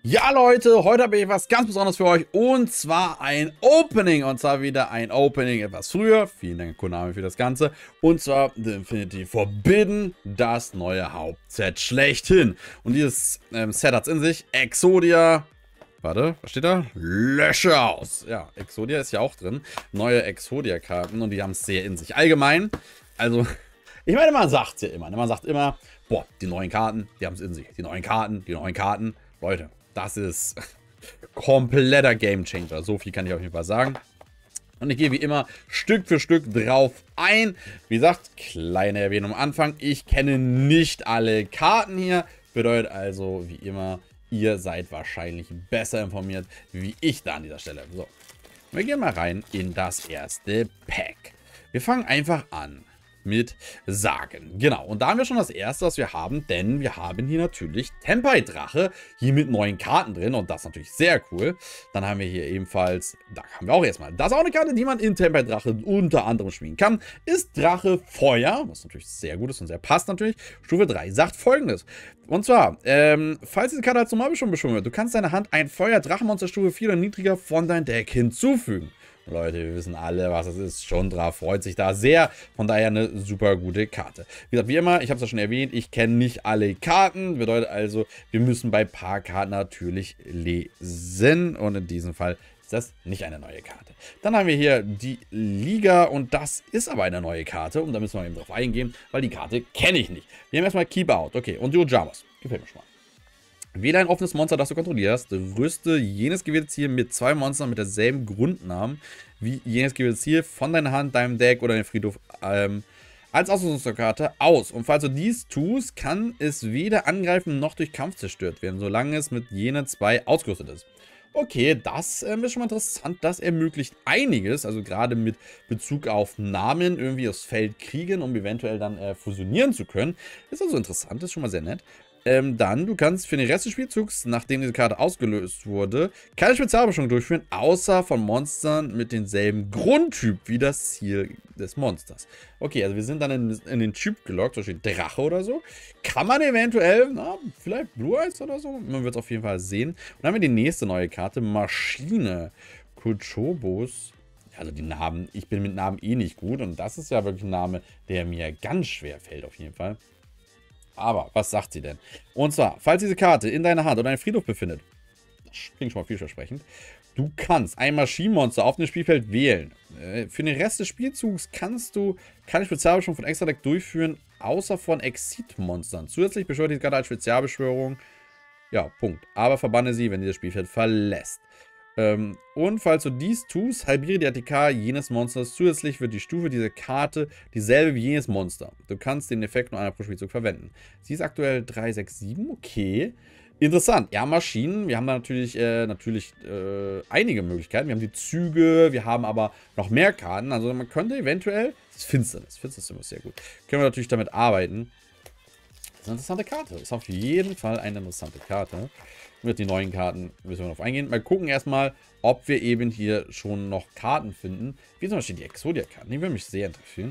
Ja, Leute, heute habe ich was ganz Besonderes für euch und zwar ein Opening. Und zwar wieder ein Opening etwas früher. Vielen Dank, Konami, für das Ganze. Und zwar The Infinity Forbidden, das neue Hauptset schlechthin. Und dieses Set hat es in sich. Exodia. Warte, was steht da? Lösche aus. Ja, Exodia ist ja auch drin. Neue Exodia-Karten und die haben es sehr in sich. Allgemein, also, ich meine, man sagt es ja immer. Ne? Man sagt immer, boah, die neuen Karten, die haben es in sich. Die neuen Karten, die neuen Karten. Leute, das ist kompletter Gamechanger. So viel kann ich auf jeden Fall sagen. Und ich gehe wie immer Stück für Stück drauf ein. Wie gesagt, kleine Erwähnung am Anfang. Ich kenne nicht alle Karten hier. Bedeutet also, wie immer, ihr seid wahrscheinlich besser informiert, wie ich da an dieser Stelle. So, wir gehen mal rein in das erste Pack. Wir fangen einfach an mit Sagen. Genau, und da haben wir schon das erste, was wir haben, denn wir haben hier natürlich Tempei-Drache, hier mit neuen Karten drin und das ist natürlich sehr cool. Dann haben wir hier ebenfalls, da haben wir auch erstmal, das ist auch eine Karte, die man in Tempei-Drache unter anderem spielen kann, ist Drache Feuer, was natürlich sehr gut ist und sehr passt natürlich. Stufe 3 sagt Folgendes, und zwar, falls diese Karte als normal schon beschwungen wird, du kannst deiner Hand ein Feuer-Drachenmonster Stufe 4 oder niedriger von deinem Deck hinzufügen. Leute, wir wissen alle, was es ist. Schon drauf, freut sich da sehr. Von daher eine super gute Karte. Wie gesagt, wie immer, ich habe es ja schon erwähnt, ich kenne nicht alle Karten. Bedeutet also, wir müssen bei ein paar Karten natürlich lesen. Und in diesem Fall ist das nicht eine neue Karte. Dann haben wir hier die Liga und das ist aber eine neue Karte. Und da müssen wir eben drauf eingehen, weil die Karte kenne ich nicht. Wir haben erstmal Keep Out. Okay, und Ojamos. Gefällt mir schon mal. Wähle ein offenes Monster, das du kontrollierst. Rüste jenes gewählte Ziel mit 2 Monstern mit derselben Grundnamen wie jenes gewählte Ziel von deiner Hand, deinem Deck oder dem Friedhof als Ausrüstungskarte aus. Und falls du dies tust, kann es weder angreifen noch durch Kampf zerstört werden, solange es mit jenen 2 ausgerüstet ist. Okay, das ist schon mal interessant. Das ermöglicht einiges, also gerade mit Bezug auf Namen irgendwie aufs Feld kriegen, um eventuell dann fusionieren zu können. Ist also interessant, ist schon mal sehr nett. Dann, du kannst für den Rest des Spielzugs, nachdem diese Karte ausgelöst wurde, keine Spezialbeschwörung durchführen, außer von Monstern mit demselben Grundtyp wie das Ziel des Monsters. Okay, also wir sind dann in den Typ gelockt, zum Beispiel Drache oder so. Kann man eventuell, na, vielleicht Blue Eyes oder so, man wird es auf jeden Fall sehen. Und dann haben wir die nächste neue Karte, Maschine. Kuchobos. Also die Namen, ich bin mit Namen eh nicht gut und das ist ja wirklich ein Name, der mir ganz schwer fällt auf jeden Fall. Aber, was sagt sie denn? Und zwar, falls diese Karte in deiner Hand oder einem Friedhof befindet, das klingt schon mal vielversprechend, du kannst ein Maschinenmonster auf dem Spielfeld wählen. Für den Rest des Spielzugs kannst du keine Spezialbeschwörung von Extra-Deck durchführen, außer von Exit-Monstern. Zusätzlich beschwört diese Karte als Spezialbeschwörung. Ja, Punkt. Aber verbanne sie, wenn sie das Spielfeld verlässt. Und falls du dies tust, halbiere die ATK jenes Monsters. Zusätzlich wird die Stufe dieser Karte dieselbe wie jenes Monster. Du kannst den Effekt nur einmal pro Spielzug verwenden. Sie ist aktuell 367, okay. Interessant. Ja, Maschinen, wir haben da natürlich, einige Möglichkeiten. Wir haben die Züge, wir haben aber noch mehr Karten. Also man könnte eventuell, das ist Finsternis. Finsternis ist sehr gut. Können wir natürlich damit arbeiten. Das ist eine interessante Karte. Ist auf jeden Fall eine interessante Karte. Mit den neuen Karten müssen wir noch eingehen. Mal gucken erstmal, ob wir eben hier schon noch Karten finden. Wie zum Beispiel die Exodia-Karten. Die würden mich sehr interessieren.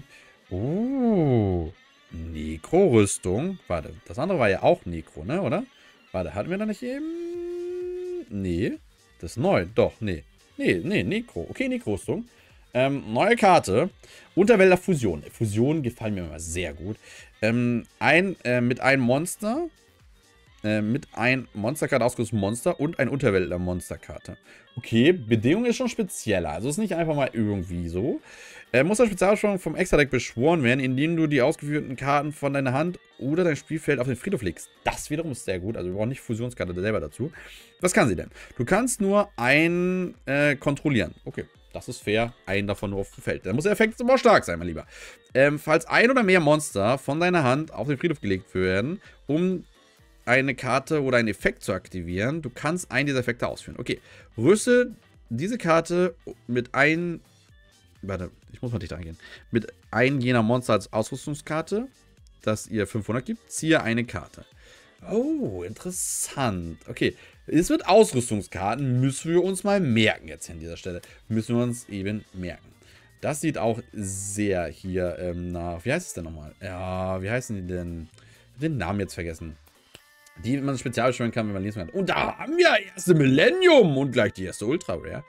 Nekro-Rüstung. Warte, das andere war ja auch Nekro, ne, oder? Warte, hatten wir da nicht eben... Nee, das ist neu. Doch, nee. Nee, Nekro. Okay, Nekro-Rüstung. Neue Karte. Unterwälder Fusion. Fusion gefallen mir immer sehr gut. Mit einem Monster... mit ein Monsterkarte ausgerüstetes Monster und ein Unterweltler-Monsterkarte. Okay, Bedingung ist schon spezieller. Also ist nicht einfach mal irgendwie so. Muss eine Spezialbeschwörung vom Extra-Deck beschworen werden, indem du die ausgeführten Karten von deiner Hand oder dein Spielfeld auf den Friedhof legst. Das wiederum ist sehr gut. Also wir brauchen nicht Fusionskarte selber dazu. Was kann sie denn? Du kannst nur einen kontrollieren. Okay, das ist fair. Einen davon nur auf dem Feld. Da muss der Effekt aber stark sein, mein Lieber. Falls ein oder mehr Monster von deiner Hand auf den Friedhof gelegt werden, um eine Karte oder einen Effekt zu aktivieren. Du kannst einen dieser Effekte ausführen. Okay, rüste diese Karte mit einem... Warte, ich muss mal dichter eingehen. Mit einem jener Monster als Ausrüstungskarte, das ihr 500 gibt, ziehe eine Karte. Oh, interessant. Okay, es wird Ausrüstungskarten, müssen wir uns mal merken jetzt an dieser Stelle. Müssen wir uns eben merken. Das sieht auch sehr hier nach... Wie heißt es denn nochmal? Ja, wie heißen die denn? Ich habe den Namen jetzt vergessen. die man spezial beschwören kann, wenn man lesen kann. Und da haben wir erste Millennium und gleich die erste Ultra Rare.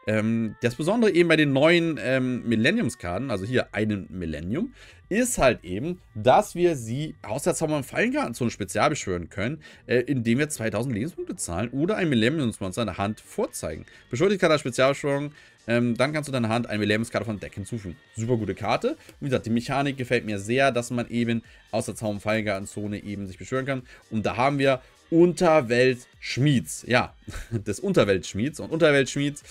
Das Besondere eben bei den neuen Millenniumskarten, also hier einen Millennium, ist halt eben, dass wir sie aus der Zauber- und Fallenkartenzone spezial beschwören können, indem wir 2000 Lebenspunkte zahlen oder ein Millenniumsmonster in der Hand vorzeigen. Beschwört die Karte als Spezialbeschwörung, dann kannst du deiner Hand eine Millenniumskarte von Deck hinzufügen. Super gute Karte. Und wie gesagt, die Mechanik gefällt mir sehr, dass man eben aus der Zauber- und Fallenkartenzone eben sich beschwören kann. Und da haben wir Unterweltschmieds. Ja, des Unterweltschmieds. Und Unterweltschmieds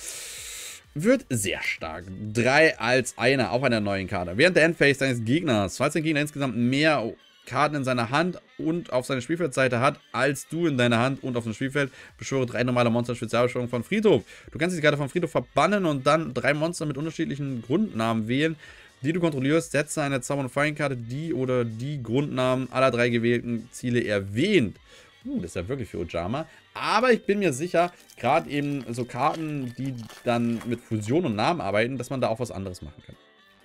wird sehr stark. 3 als einer auf einer neuen Karte. Während der Endphase deines Gegners, falls der Gegner insgesamt mehr Karten in seiner Hand und auf seiner Spielfeldseite hat, als du in deiner Hand und auf dem Spielfeld, beschwöre 3 normale Monster Spezialbeschwörung von Friedhof. Du kannst die Karte vom Friedhof verbannen und dann 3 Monster mit unterschiedlichen Grundnamen wählen, die du kontrollierst. Setze eine Zauber- und Fallenkarte, die oder die Grundnamen aller 3 gewählten Ziele erwähnt. Das ist ja wirklich für Ojama. Aber ich bin mir sicher, gerade eben so Karten, die dann mit Fusion und Namen arbeiten, dass man da auch was anderes machen kann.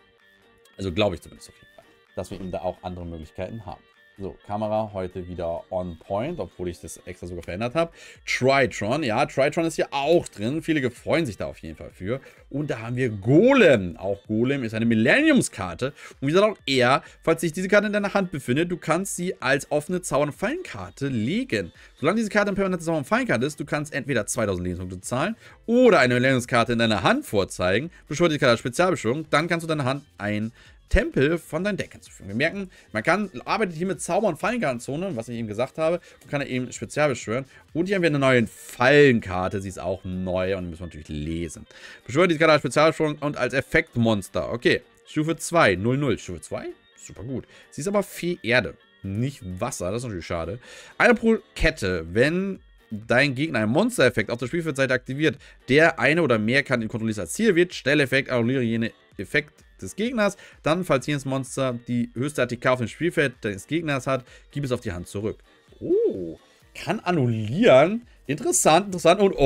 Also glaube ich zumindest auf jeden Fall, dass wir eben da auch andere Möglichkeiten haben. So, Kamera heute wieder on point, obwohl ich das extra sogar verändert habe. Tritron, ja, Tritron ist hier auch drin. Viele freuen sich da auf jeden Fall für. Und da haben wir Golem. Auch Golem ist eine Millenniumskarte. Und wie gesagt auch er, falls sich diese Karte in deiner Hand befindet, du kannst sie als offene Zauber- und Fallenkarte legen. Solange diese Karte eine permanente Zauber- und Fallenkarte ist, du kannst entweder 2000 Lebenspunkte zahlen oder eine Millenniumskarte in deiner Hand vorzeigen. Beschwört die Karte als Spezialbeschwörung, dann kannst du deiner Hand ein Tempel von deinem Deck hinzufügen. Wir merken, arbeitet hier mit Zauber- und Fallenkartenzone, was ich eben gesagt habe, und kann er eben spezial beschwören. Und hier haben wir eine neue Fallenkarte, sie ist auch neu und die müssen wir natürlich lesen. Beschwört diese Karte als Spezialbeschwörung und als Effektmonster. Okay, Stufe 2, 0-0. Stufe 2? Super gut. Sie ist aber Fee Erde, nicht Wasser, das ist natürlich schade. Eine pro Kette, wenn dein Gegner einen Monster-Effekt auf der Spielfeldseite aktiviert, der eine oder mehr Karten kontrolliert als Ziel wird, stelle Effekt, annulliere jene Effekt des Gegners, dann, falls jenes Monster die höchste ATK auf dem Spielfeld deines Gegners hat, gib es auf die Hand zurück. Oh, kann annullieren. Interessant, interessant. Und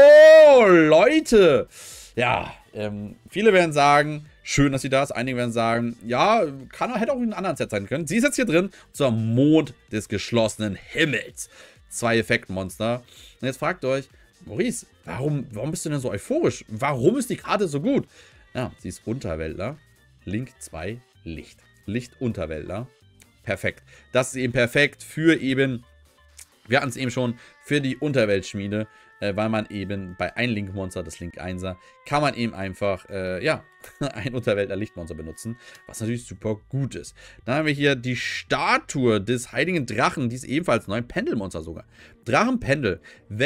oh, Leute. Ja, viele werden sagen, schön, dass sie da ist. Einige werden sagen, ja, hätte auch in einem anderen Set sein können. Sie ist jetzt hier drin, zur Mond des geschlossenen Himmels. 2 Effektmonster. Und jetzt fragt ihr euch, Maurice, warum bist du denn so euphorisch? Warum ist die Karte so gut? Ja, sie ist Unterweltler. Link 2, Licht. Licht-Unterweltler. Perfekt. Das ist eben perfekt für eben, wir hatten es eben schon, für die Unterweltschmiede, weil man eben bei einem Link-Monster, das Link 1er, kann man eben einfach, ja, ein Unterweltler-Lichtmonster benutzen, was natürlich super gut ist. Dann haben wir hier die Statue des heiligen Drachen, die ist ebenfalls neu, ein Pendelmonster sogar. Drachenpendel.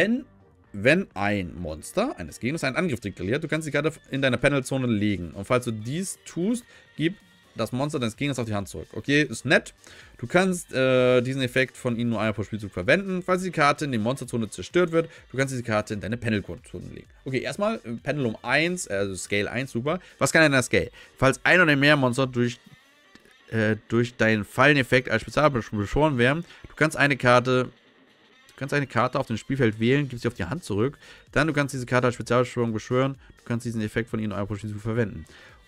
Wenn ein Monster eines Gegners einen Angriff deklariert, du kannst die Karte in deiner Pendelzone legen. Und falls du dies tust, gib das Monster deines Gegners auf die Hand zurück. Okay, ist nett. Du kannst diesen Effekt von ihnen nur einmal pro Spielzug verwenden. Falls die Karte in der Monsterzone zerstört wird, du kannst diese Karte in deine Pendelzone legen. Okay, erstmal Pendulum 1, also Scale 1, super. Was kann denn der Scale? Falls ein oder mehr Monster durch deinen Falleneffekt als Spezial beschworen werden, du kannst eine Karte auf dem Spielfeld wählen, gibst sie auf die Hand zurück. Dann du kannst diese Karte als Spezialbeschwörung beschwören. Du kannst diesen Effekt von ihnen nur einmal pro Spielzug verwenden.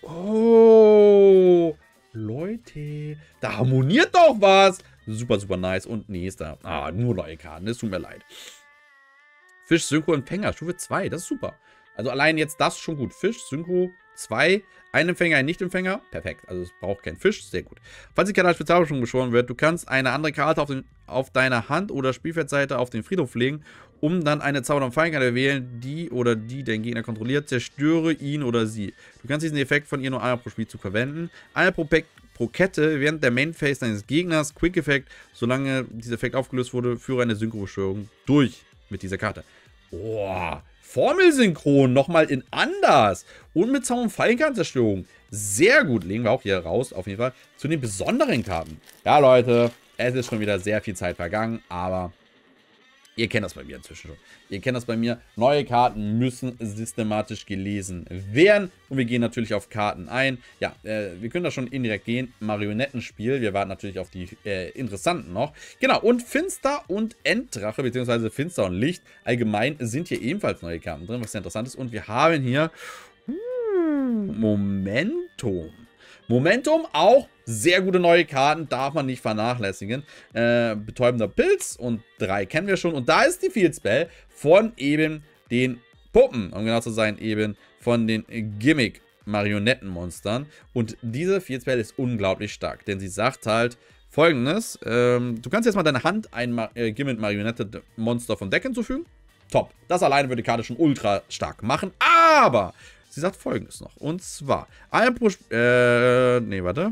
Oh, Leute, da harmoniert doch was. Super, super nice. Und nächster. Ah, nur neue Karten, das tut mir leid. Fisch, Synchro, Empfänger, Stufe 2, das ist super. Also allein jetzt das schon gut. Fisch, Synchro 2, ein Empfänger, ein Nicht-Empfänger, perfekt. Also es braucht keinen Fisch, sehr gut. Falls die Karte als Spezialbeschwörung beschworen wird, du kannst eine andere Karte auf deiner Hand oder Spielfeldseite auf den Friedhof legen, um dann eine Zauber- und Fallenkarte wählen, die oder die dein Gegner kontrolliert, zerstöre ihn oder sie. Du kannst diesen Effekt von ihr nur einmal pro Spielzug verwenden. Eine pro Kette während der Main-Phase deines Gegners, Quick-Effekt, solange dieser Effekt aufgelöst wurde, führe eine Synchro-Beschwörung durch mit dieser Karte. Boah, Formelsynchron nochmal in anders und mit Zauber- und Fallenkartenzerstörung. Sehr gut, legen wir auch hier raus, auf jeden Fall, zu den besonderen Karten. Ja, Leute, es ist schon wieder sehr viel Zeit vergangen, aber ihr kennt das bei mir inzwischen schon. Ihr kennt das bei mir. Neue Karten müssen systematisch gelesen werden. Und wir gehen natürlich auf Karten ein. Ja, wir können da schon indirekt gehen. Marionettenspiel. Wir warten natürlich auf die interessanten noch. Genau, und Finster und Enddrache, beziehungsweise Finster und Licht. Allgemein sind hier ebenfalls neue Karten drin, was sehr interessant ist. Und wir haben hier Momentum. Momentum, auch sehr gute neue Karten, darf man nicht vernachlässigen. Betäubender Pilz und 3 kennen wir schon. Und da ist die Field Spell von eben den Puppen, um genau zu sein, eben von den Gimmick-Marionettenmonstern. Und diese Field Spell ist unglaublich stark, denn sie sagt halt Folgendes: Du kannst jetzt mal deine Hand ein Gimmick-Marionette-Monster vom Deck hinzufügen. Top. Das alleine würde die Karte schon ultra stark machen. Aber sie sagt Folgendes noch. Und zwar, nee, warte.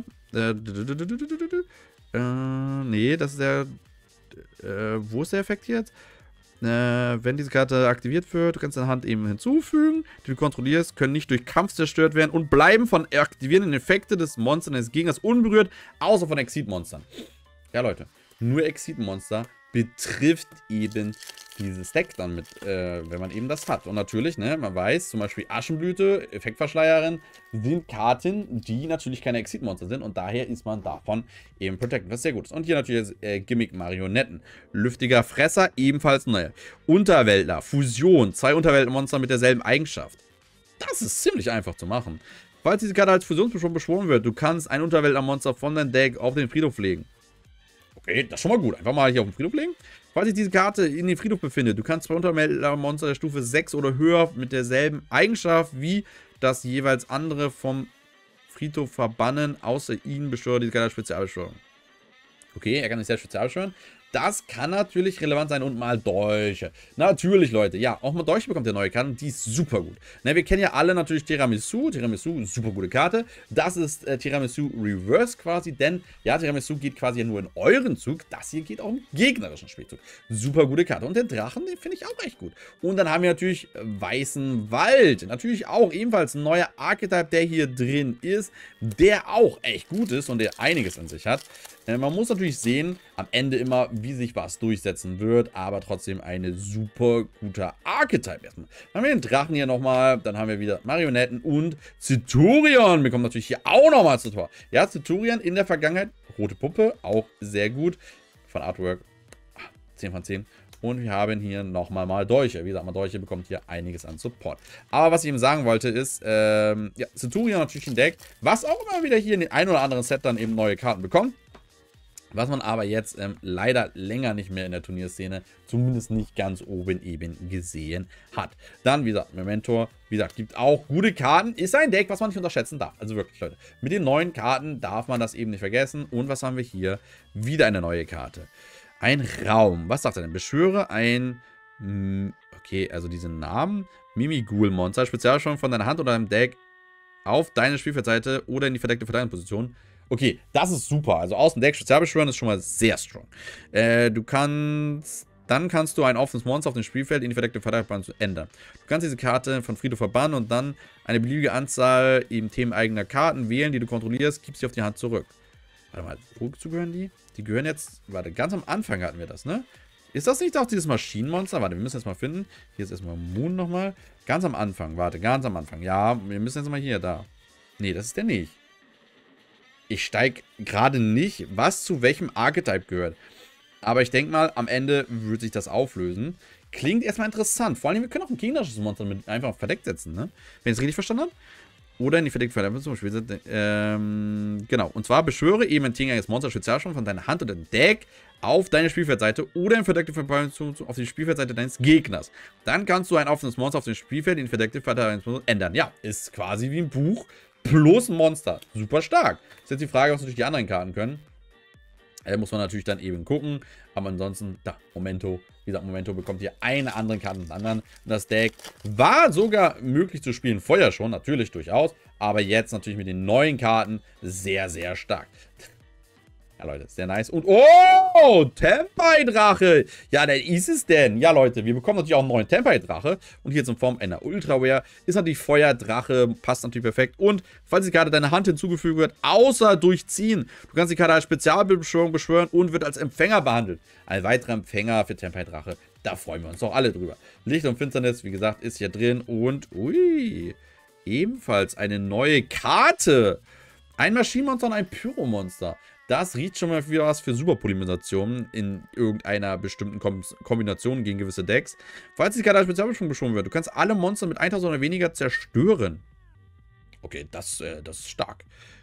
Nee, das ist der. Wo ist der Effekt jetzt? Wenn diese Karte aktiviert wird, du kannst deine Hand eben hinzufügen, die du kontrollierst, können nicht durch Kampf zerstört werden und bleiben von aktivierenden Effekten des Monsters des Gegners unberührt, außer von Exit-Monstern. Ja, Leute, nur Exit-Monster betrifft eben dieses Deck dann mit, wenn man eben das hat. Und natürlich, ne, man weiß, zum Beispiel Aschenblüte, Effektverschleierin, sind Karten, die natürlich keine Exit-Monster sind und daher ist man davon eben protected, was sehr gut ist. Und hier natürlich Gimmick-Marionetten. Lüftiger Fresser, ebenfalls neue. Unterweltler, Fusion, 2 Unterweltmonster mit derselben Eigenschaft. Das ist ziemlich einfach zu machen. Falls diese Karte als Fusionsbeschwörung beschworen wird, du kannst ein Unterweltler-Monster von deinem Deck auf den Friedhof legen. Okay, das ist schon mal gut. Einfach mal hier auf den Friedhof legen. Falls sich diese Karte in den Friedhof befindet, du kannst 2 Unterweltler-Monster der Stufe 6 oder höher mit derselben Eigenschaft wie das jeweils andere vom Friedhof verbannen, außer ihnen beschwört diese Karte als Spezialbeschwörung. Okay, er kann sich selbst spezial beschwören. Das kann natürlich relevant sein und mal Dolche. Natürlich, Leute. Ja, auch mal Dolche bekommt der neue Karte. Die ist super gut. Ne, wir kennen ja alle natürlich Tiramisu. Tiramisu, super gute Karte. Das ist Tiramisu Reverse quasi. Denn, ja, Tiramisu geht quasi ja nur in euren Zug. Das hier geht auch im gegnerischen Spielzug. Super gute Karte. Und den Drachen, den finde ich auch echt gut. Und dann haben wir natürlich Weißen Wald. Natürlich auch ebenfalls ein neuer Archetype, der hier drin ist. Der auch echt gut ist und der einiges in sich hat. Man muss natürlich sehen, am Ende immer, wie sich was durchsetzen wird, aber trotzdem eine super guter Archetype erstmal. Dann haben wir den Drachen hier nochmal, dann haben wir wieder Marionetten und Centurion. Wir kommen natürlich hier auch nochmal zu Tor. Ja, Centurion in der Vergangenheit, rote Puppe, auch sehr gut. Von Artwork, 10 von 10. Und wir haben hier nochmal mal Dolche. Wie gesagt, mal Dolche bekommt hier einiges an Support. Aber was ich eben sagen wollte ist, ja, Centurion natürlich ein Deck, was auch immer wieder hier in den ein oder anderen Set dann eben neue Karten bekommt. Was man aber jetzt leider länger nicht mehr in der Turnierszene, zumindest nicht ganz oben eben gesehen hat. Dann, wie gesagt, Memento, wie gesagt, gibt auch gute Karten. Ist ein Deck, was man nicht unterschätzen darf. Also wirklich, Leute. Mit den neuen Karten darf man das eben nicht vergessen. Und was haben wir hier? Wieder eine neue Karte. Ein Raum. Was sagt er denn? Beschwöre ein... Okay, also diesen Namen. Mimighoul-Monster. Spezialbeschwörung von deiner Hand oder deinem Deck auf deine Spielfeldseite oder in die verdeckte Verteidigungsposition. Okay, das ist super. Also aus dem Deck Spezialbeschwören ist schon mal sehr strong. Dann kannst du ein offenes Monster auf dem Spielfeld in die verdeckte Verteidigungsposition ändern. Du kannst diese Karte von Friedhof verbannen und dann eine beliebige Anzahl eben themeneigener Karten wählen, die du kontrollierst, gibst sie auf die Hand zurück. Warte mal, wozu gehören die? Die gehören jetzt, warte, ganz am Anfang hatten wir das, ne? Ist das nicht auch dieses Maschinenmonster? Warte, wir müssen jetzt mal finden. Hier ist erstmal Moon nochmal. Ganz am Anfang, warte, ganz am Anfang. Ja, wir müssen jetzt mal hier, da. Nee, das ist der nicht. Ich steige gerade nicht, was zu welchem Archetype gehört. Aber ich denke mal, am Ende wird sich das auflösen. Klingt erstmal interessant. Vor allem, wir können auch ein gegnerisches Monster mit einfach verdeckt setzen, ne? Wenn ich es richtig verstanden habe. Oder in die verdeckte Verteidigung. Genau. Und zwar beschwöre eben ein gegnerisches Monster Spezialbeschwörung von deiner Hand oder Deck auf deine Spielfeldseite oder in verdeckte Verteidigung auf die Spielfeldseite deines Gegners. Dann kannst du ein offenes Monster auf dem Spielfeld in die verdeckte Verteidigung ändern. Ja, ist quasi wie ein Buch. Plus ein Monster. Super stark. Ist jetzt die Frage, was natürlich die anderen Karten können. Muss man natürlich dann eben gucken. Aber ansonsten, da, Momento. Wie gesagt, Momento bekommt hier eine andere Karte des anderen. Und das Deck war sogar möglich zu spielen. Vorher schon, natürlich durchaus. Aber jetzt natürlich mit den neuen Karten sehr, sehr stark. Ja, Leute, sehr nice. Und, oh, Tempai-Drache. Ja, der ist es denn. Ja, Leute, wir bekommen natürlich auch einen neuen Tempai-Drache. Und hier in Form einer Ultra-Rare ist natürlich Feuerdrache. Passt natürlich perfekt. Und falls die Karte deiner Hand hinzugefügt wird, außer durchziehen, du kannst die Karte als Spezialbeschwörung beschwören und wird als Empfänger behandelt. Ein weiterer Empfänger für Tempai-Drache. Da freuen wir uns doch alle drüber. Licht und Finsternis, wie gesagt, ist hier drin. Und, ui, ebenfalls eine neue Karte. Ein Maschinenmonster und ein Pyromonster. Das riecht schon mal wieder was für Superpolymerisation in irgendeiner bestimmten Kombination gegen gewisse Decks. Falls die Karte als Spezialbeschwörung beschworen wird, du kannst alle Monster mit 1000 oder weniger zerstören. Okay, das ist stark.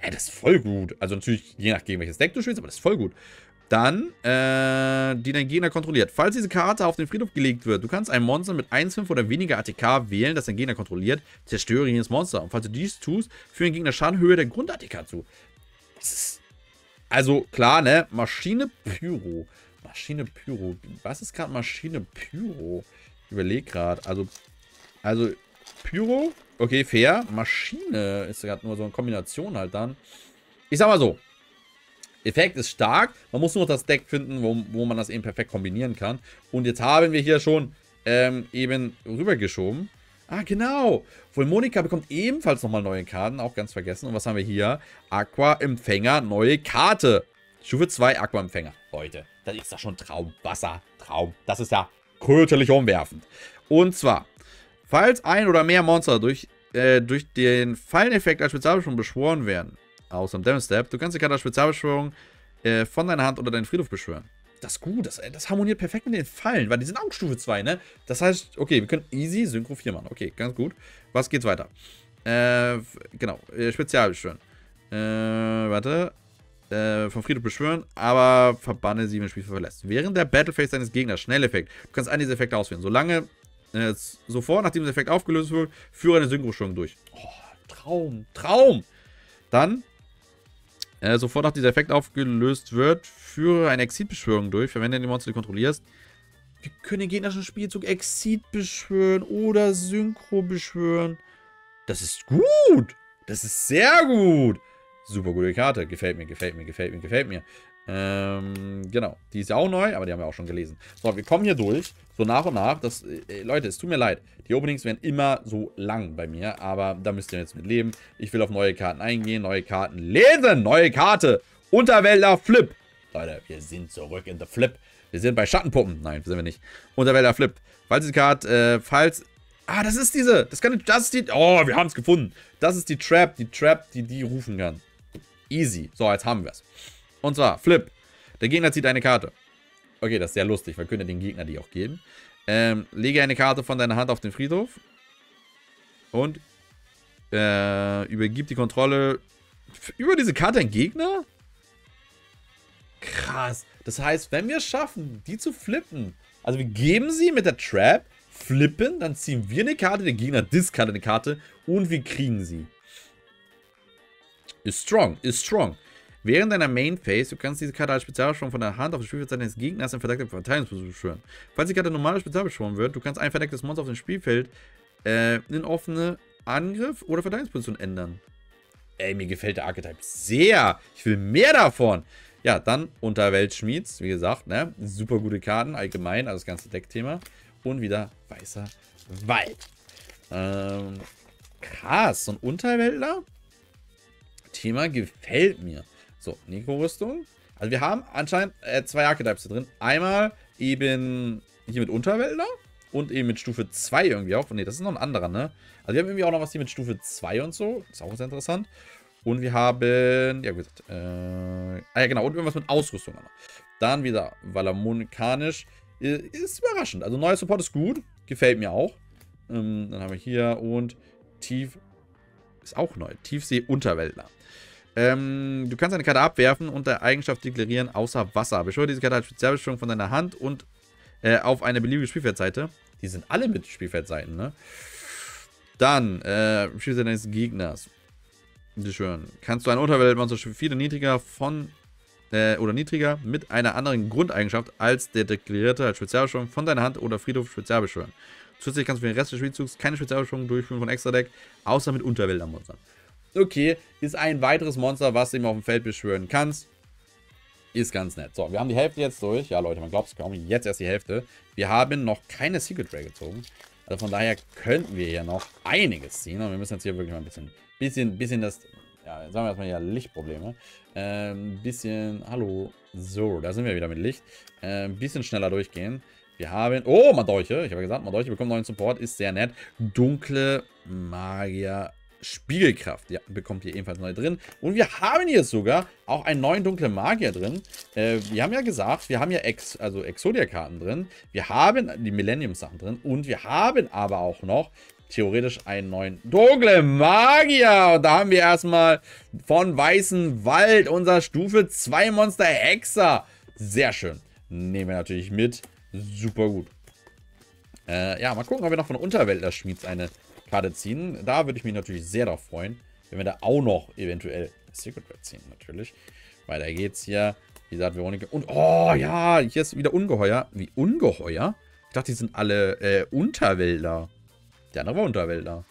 Das ist voll gut. Also natürlich, je nachdem, welches Deck du spielst, aber das ist voll gut. Dann, die dein Gegner kontrolliert. Falls diese Karte auf den Friedhof gelegt wird, du kannst ein Monster mit 1,5 oder weniger ATK wählen, das dein Gegner kontrolliert. Zerstöre jenes Monster. Und falls du dies tust, führe den Gegner Schadenhöhe der Grund-ATK zu. Das ist... Also, klar, ne? Maschine Pyro. Maschine Pyro. Was ist gerade Maschine Pyro? Ich überlege gerade. Also, Pyro, okay, fair. Maschine ist gerade nur so eine Kombination halt dann. Ich sag mal so. Effekt ist stark. Man muss nur das Deck finden, wo man das eben perfekt kombinieren kann. Und jetzt haben wir hier schon eben rübergeschoben. Ah, genau. Vulmonika bekommt ebenfalls nochmal neue Karten. Auch ganz vergessen. Und was haben wir hier? Aqua-Empfänger, neue Karte. Stufe 2 Aqua-Empfänger. Leute, das ist doch schon Traum. Wasser, Traum. Das ist ja köstlich umwerfend. Und zwar, falls ein oder mehr Monster durch den Falleneffekt als Spezialbeschwörung beschworen werden, außer dem Damage Step, du kannst die Karte als Spezialbeschwörung von deiner Hand oder deinen Friedhof beschwören. Das ist gut, das harmoniert perfekt mit den Fallen, weil die sind auch Stufe 2, ne? Das heißt, okay, wir können easy Synchro 4 machen. Okay, ganz gut. Was geht's weiter? Genau, Spezialbeschwören. Warte. Vom Friedhof beschwören, aber verbanne sie, wenn das Spiel verlässt. Während der Battlephase deines Gegners, Schnelleffekt, du kannst einen dieser Effekte ausführen. Solange sofort, nachdem der Effekt aufgelöst wird, führe eine Synchro-Beschwörung durch. Oh, Traum! Dann, sofort nach dieser Effekt aufgelöst wird, führe eine Exit-Beschwörung durch. Verwende die Monster, die du kontrollierst. Wir können den gegnerischen Spielzug Exit beschwören oder Synchro beschwören. Das ist gut! Das ist sehr gut! Super gute Karte. Gefällt mir. Genau. Die ist ja auch neu, aber die haben wir auch schon gelesen. So, wir kommen hier durch. So nach und nach. Leute, es tut mir leid. Die Openings werden immer so lang bei mir, aber da müsst ihr jetzt mit leben. Ich will auf neue Karten eingehen, neue Karten lesen. Neue Karte. Unterwälder Flip. Leute, wir sind zurück in the Flip. Wir sind bei Schattenpuppen. Nein, sind wir nicht. Unterwälder Flip. Falls diese Karte, Ah, das ist diese. Das ist die... Oh, wir haben es gefunden. Das ist die Trap, die rufen kann. Easy. So, jetzt haben wir es. Und zwar, Flip. Der Gegner zieht eine Karte. Okay, das ist sehr lustig. Wir können den Gegner die auch geben. Lege eine Karte von deiner Hand auf den Friedhof. Und übergib die Kontrolle über diese Karte an Gegner? Krass. Das heißt, wenn wir es schaffen, die zu flippen, also wir geben sie mit der Trap, flippen, dann ziehen wir eine Karte, der Gegner discardet eine Karte und wir kriegen sie. Ist strong. Während deiner Main Phase, du kannst diese Karte als Spezialbeschwörung von der Hand auf das Spielfeld deines Gegners in verdeckter Verteidigungsposition beschwören. Falls die Karte normal Spezial beschworen wird, du kannst ein verdecktes Monster auf dem Spielfeld in offene Angriff oder Verteidigungsposition ändern. Ey, mir gefällt der Archetype sehr. Ich will mehr davon. Ja, dann Unterweltschmieds, wie gesagt, ne? Super gute Karten, allgemein, also das ganze Deckthema. Und wieder weißer Wald. Krass, so ein Unterweltler. Thema gefällt mir. So, Nekro-Rüstung. Also wir haben anscheinend zwei Archetypes da drin. Einmal eben hier mit Unterweltler und eben mit Stufe 2 irgendwie auch. Ne, das ist noch ein anderer, ne? Also wir haben irgendwie auch noch was hier mit Stufe 2 und so. Ist auch sehr interessant. Und wir haben, ja wie gesagt, ja genau, und irgendwas mit Ausrüstung. Dann wieder Valamonikanisch. Ist überraschend. Also neuer Support ist gut. Gefällt mir auch. Dann haben wir hier und Tief... Ist auch neu. Tiefsee-Unterweltler. Du kannst eine Karte abwerfen und der Eigenschaft deklarieren, außer Wasser. Beschwöre diese Karte als Spezialbeschwörung von deiner Hand und auf eine beliebige Spielfeldseite. Die sind alle mit Spielfeldseiten, ne? Dann, Spielfeldseite deines Gegners. Schön. Kannst du ein Unterweltmonster viel niedriger oder niedriger mit einer anderen Grundeigenschaft als der deklarierte als Spezialbeschwörung von deiner Hand oder Friedhof Spezial beschwören. Zusätzlich kannst du für den Rest des Spielzugs keine Spezialbeschwörung durchführen von Extra-Deck, außer mit Unterwäldermonstern. Okay, ist ein weiteres Monster, was du eben auf dem Feld beschwören kannst. Ist ganz nett. So, wir haben die Hälfte jetzt durch. Ja, Leute, man glaubt es kaum. Jetzt erst die Hälfte. Wir haben noch keine Secret Ray gezogen. Also von daher könnten wir hier noch einiges ziehen. Und wir müssen jetzt hier wirklich mal ein bisschen das... Ja, sagen wir erstmal hier Lichtprobleme. Hallo. So, da sind wir wieder mit Licht. Ein bisschen schneller durchgehen. Wir haben... Oh, Madolche. Ich habe ja gesagt, Madolche bekommt neuen Support. Ist sehr nett. Dunkle Magier Spiegelkraft. Ja, bekommt ihr ebenfalls neu drin. Und wir haben hier sogar auch einen neuen dunklen Magier drin. Wir haben ja gesagt, wir haben ja Exodia-Karten drin. Wir haben die Millennium-Sachen drin. Und wir haben aber auch noch theoretisch einen neuen dunklen Magier. Und da haben wir erstmal von Weißen Wald unser Stufe 2 Monster Hexer. Sehr schön. Nehmen wir natürlich mit. Super gut. Ja, mal gucken, ob wir noch von Unterweltler-Schmieds eine Karte ziehen. Da würde ich mich natürlich sehr darauf freuen, wenn wir da auch noch eventuell Secret Red ziehen, natürlich. Weiter geht's hier. Wie gesagt, Veronika. Und, oh ja, hier ist wieder Ungeheuer. Wie Ungeheuer? Ich dachte, die sind alle Unterwälder. Der andere war Unterwälder.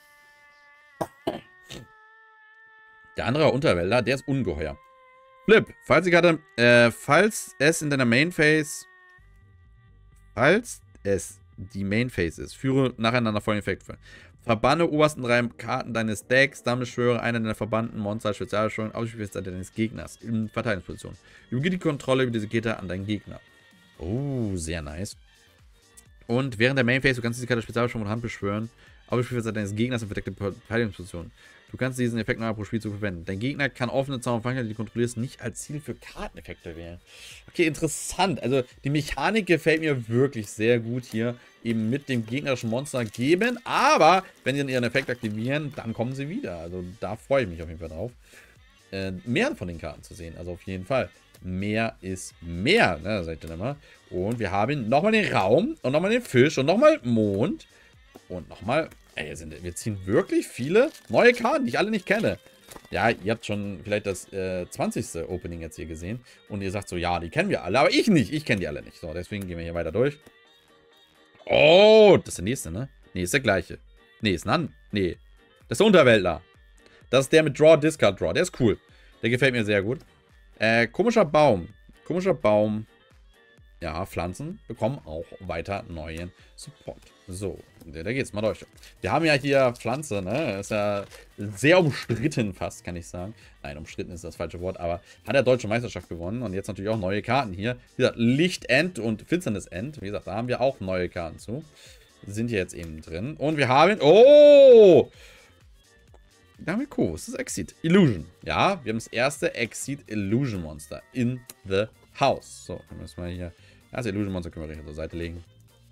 Der andere war Unterwälder, der ist Ungeheuer. Flip, falls die Karte, falls es in deiner Main Phase, falls es die Main Phase ist, führe nacheinander folgende Effekte. Verbanne obersten 3 Karten deines Decks, damit beschwöre eine deiner verbannten Monster, Spezialbeschwörung, Ausspielseite deines Gegners in Verteidigungsposition. Übergib die Kontrolle über diese Kette an deinen Gegner. Oh, sehr nice. Und während der Main Phase, du kannst diese Karte Spezialbeschwörung von Hand beschwören, Ausspielseite deines Gegners in verdeckte Verteidigungsposition. Du kannst diesen Effekt noch pro Spielzug verwenden. Dein Gegner kann offene Zauberfänger, die du kontrollierst, nicht als Ziel für Karteneffekte wählen. Okay, interessant. Also die Mechanik gefällt mir wirklich sehr gut hier. Eben mit dem gegnerischen Monster geben. Aber wenn sie dann ihren Effekt aktivieren, dann kommen sie wieder. Also da freue ich mich auf jeden Fall drauf. Mehr von den Karten zu sehen. Also auf jeden Fall. Mehr ist mehr, ne, seid ihr immer. Und wir haben nochmal den Raum und nochmal den Fisch und nochmal Mond. Und nochmal, ey, wir ziehen wirklich viele neue Karten, die ich alle nicht kenne. Ja, ihr habt schon vielleicht das 20. Opening jetzt hier gesehen. Und ihr sagt so, ja, die kennen wir alle, aber ich nicht. Ich kenne die alle nicht. So, deswegen gehen wir hier weiter durch. Oh, das ist der nächste, ne? Nee, ist der gleiche. Nee, ist ein Nee, das ist der Unterweltler. Das ist der mit Draw, Discard, Draw. Der ist cool. Der gefällt mir sehr gut. Komischer Baum. Komischer Baum. Ja, Pflanzen bekommen auch weiter neuen Support. So, da geht's mal durch. Wir haben ja hier Pflanze, ne? Ist ja sehr umstritten fast, kann ich sagen. Nein, umstritten ist das falsche Wort, aber hat er Deutsche Meisterschaft gewonnen und jetzt natürlich auch neue Karten hier. Wie gesagt, Lichtend und Finsternisend. Wie gesagt, da haben wir auch neue Karten zu. Sind hier jetzt eben drin. Und wir haben, oh! Da haben wir das ist Exit Illusion. Ja, wir haben das erste Exit Illusion Monster in the house. So, dann müssen wir hier das Illusion Monster können wir richtig zur Seite legen.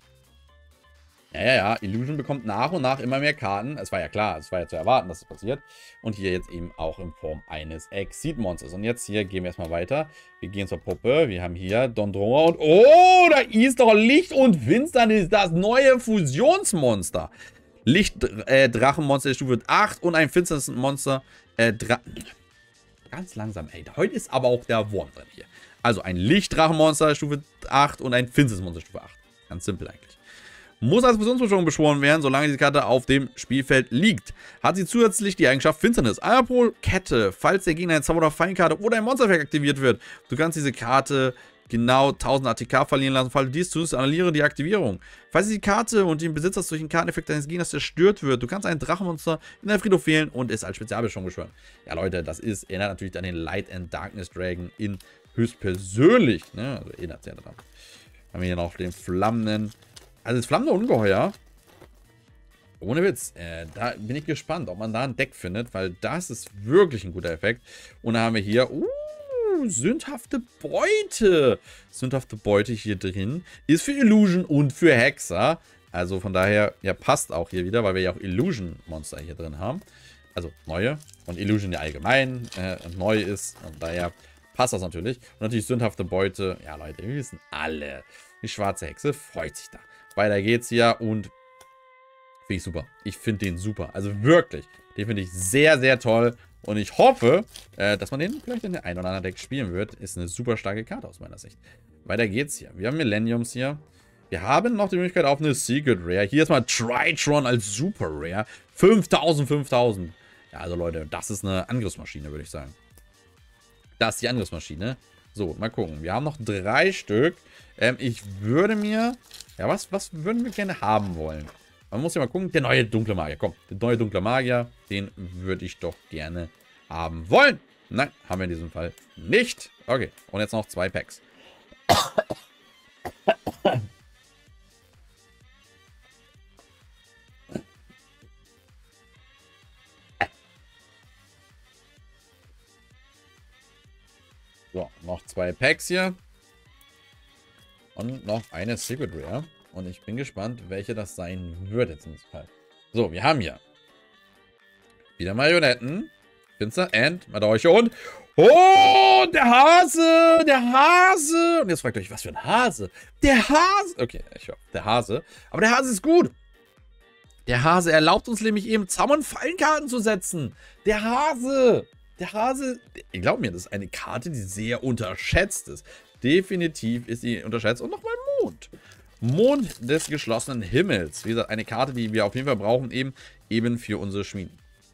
Ja. Illusion bekommt nach und nach immer mehr Karten. Es war ja klar, es war ja zu erwarten, dass es passiert. Und hier jetzt eben auch in Form eines Exit-Monsters. Und jetzt hier gehen wir erstmal weiter. Wir gehen zur Puppe. Wir haben hier Dondroma und... Oh, da ist doch Licht und Finsternis, das neue Fusionsmonster. Licht-Drachenmonster der Stufe 8 und ein Finsternismonster. Ganz langsam, ey. Heute ist aber auch der Wurm drin hier. Also ein Lichtdrachenmonster Stufe 8 und ein Finsternismonster Stufe 8. Ganz simpel eigentlich. Muss als Fusionsbeschwörung beschworen werden, solange diese Karte auf dem Spielfeld liegt. Hat sie zusätzlich die Eigenschaft Finsternis. Einmal pro Kette, falls der Gegner eine Zauber- oder Feinkarte oder ein Monstereffekt aktiviert wird. Du kannst diese Karte genau 1000 ATK verlieren lassen. Falls du dies tust, annulliere die Aktivierung. Falls die Karte und den Besitzer durch den Karteneffekt deines Gegners zerstört wird, du kannst ein Drachenmonster in deinem Friedhof wählen und es als Spezialbeschwörung beschwören. Ja, Leute, das erinnert natürlich an den Light and Darkness Dragon in höchstpersönlich. Ne? Also erinnert sehr daran. Haben wir hier noch den flammenden. Also das flammende Ungeheuer. Ohne Witz. Da bin ich gespannt, ob man da ein Deck findet, weil das ist wirklich ein guter Effekt. Und dann haben wir hier. Sündhafte Beute. Sündhafte Beute hier drin. Ist für Illusion und für Hexer. Also von daher, ja, passt auch hier wieder, weil wir ja auch Illusion-Monster hier drin haben. Also neue. Und Illusion ja allgemein neu ist. Und daher passt das natürlich. Und natürlich sündhafte Beute. Ja, Leute, wir wissen alle. Die schwarze Hexe freut sich da. Weiter geht's hier und finde ich super. Ich finde den super. Also wirklich. Den finde ich sehr, sehr toll. Und ich hoffe, dass man den vielleicht in der ein oder anderen Deck spielen wird. Ist eine super starke Karte aus meiner Sicht. Weiter geht's hier. Wir haben Millenniums hier. Wir haben noch die Möglichkeit auf eine Secret Rare. Hier ist mal Tritron als Super Rare. 5000, 5000. Ja, also Leute, das ist eine Angriffsmaschine, würde ich sagen. Das ist die Angriffsmaschine. So, mal gucken. Wir haben noch 3 Stück. Ich würde mir... Ja, was würden wir gerne haben wollen? Man muss ja mal gucken. Der neue dunkle Magier. Komm, der neue dunkle Magier. Den würde ich doch gerne haben wollen. Nein, haben wir in diesem Fall nicht. Okay, und jetzt noch 2 Packs. So, noch 2 Packs hier. Und noch eine Secret Rare. Und ich bin gespannt, welche das sein wird jetzt in diesem Fall. So, wir haben hier wieder Marionetten. Finster, End, Madorche und... Oh, der Hase! Der Hase! Und jetzt fragt ihr euch, was für ein Hase? Der Hase! Okay, ich höre, der Hase. Aber der Hase ist gut. Der Hase erlaubt uns nämlich eben Zaum- und Fallenkarten zu setzen. Der Hase! Der Hase, ihr glaubt mir, das ist eine Karte, die sehr unterschätzt ist. Definitiv ist sie unterschätzt. Und nochmal Mond. Mond des geschlossenen Himmels. Wie gesagt, eine Karte, die wir auf jeden Fall brauchen, eben für unsere Schmieden.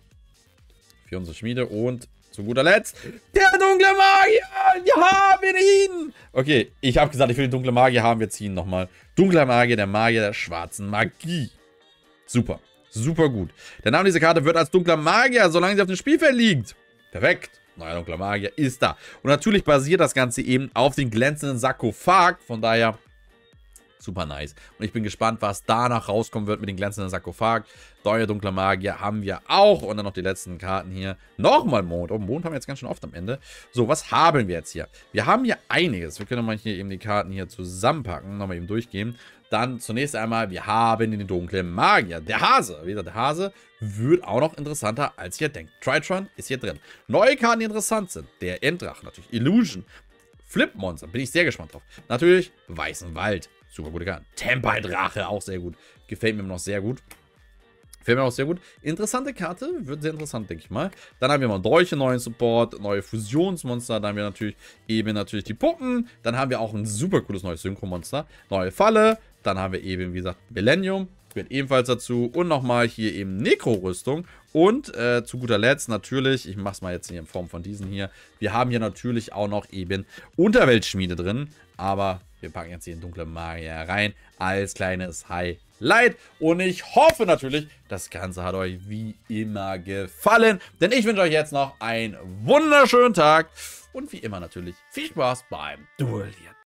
Für unsere Schmiede. Und zu guter Letzt, der dunkle Magier! Wir haben ihn! Okay, ich habe gesagt, ich will den dunklen Magier haben. Wir ziehen nochmal. Dunkler Magier, der Magier der schwarzen Magie. Super. Super gut. Der Name dieser Karte wird als dunkler Magier, solange sie auf dem Spielfeld liegt. Perfekt. Neuer dunkler Magier ist da. Und natürlich basiert das Ganze eben auf den glänzenden Sarkophag. Von daher super nice. Und ich bin gespannt, was danach rauskommen wird mit dem glänzenden Sarkophag. Neuer dunkler Magier haben wir auch. Und dann noch die letzten Karten hier. Nochmal Mond. Oh, Mond haben wir jetzt ganz schön oft am Ende. So, was haben wir jetzt hier? Wir haben hier einiges. Wir können mal hier eben die Karten hier zusammenpacken. Nochmal eben durchgehen. Dann zunächst einmal, wir haben den dunklen Magier. Der Hase. Wie gesagt, der Hase wird auch noch interessanter, als ihr denkt. Tritron ist hier drin. Neue Karten, die interessant sind. Der Enddrache natürlich. Illusion. Flip-Monster. Bin ich sehr gespannt drauf. Natürlich Weißen Wald. Super gute Karten. Tempeldrache. Auch sehr gut. Gefällt mir noch sehr gut. Gefällt mir auch sehr gut. Interessante Karte. Wird sehr interessant, denke ich mal. Dann haben wir mal Dolche, neuen Support, neue Fusionsmonster. Dann haben wir natürlich die Puppen. Dann haben wir auch ein super cooles neues Synchro-Monster. Neue Falle. Dann haben wir eben, wie gesagt, Millennium. Gehört ebenfalls dazu. Und nochmal hier eben Nekro-Rüstung. Und zu guter Letzt natürlich, ich mache es mal jetzt hier in Form von diesen hier. Wir haben hier natürlich auch noch eben Unterweltschmiede drin. Aber wir packen jetzt hier den dunklen Magier rein als kleines Highlight. Und ich hoffe natürlich, das Ganze hat euch wie immer gefallen. Denn ich wünsche euch jetzt noch einen wunderschönen Tag. Und wie immer natürlich viel Spaß beim Duellieren.